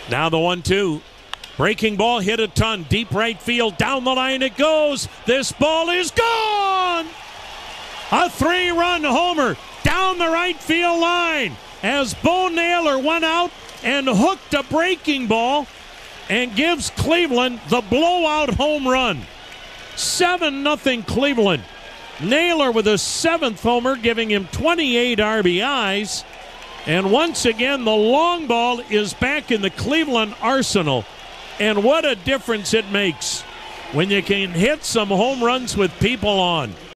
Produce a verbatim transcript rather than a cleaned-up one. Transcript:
Now the one two. Breaking ball hit a ton. Deep right field. Down the line it goes. This ball is gone. A three-run homer down the right field line as Bo Naylor went out and hooked a breaking ball and gives Cleveland the blowout home run. seven nothing Cleveland. Naylor with a seventh homer, giving him twenty-eight R B Is. And once again, the long ball is back in the Cleveland arsenal. And what a difference it makes when you can hit some home runs with people on.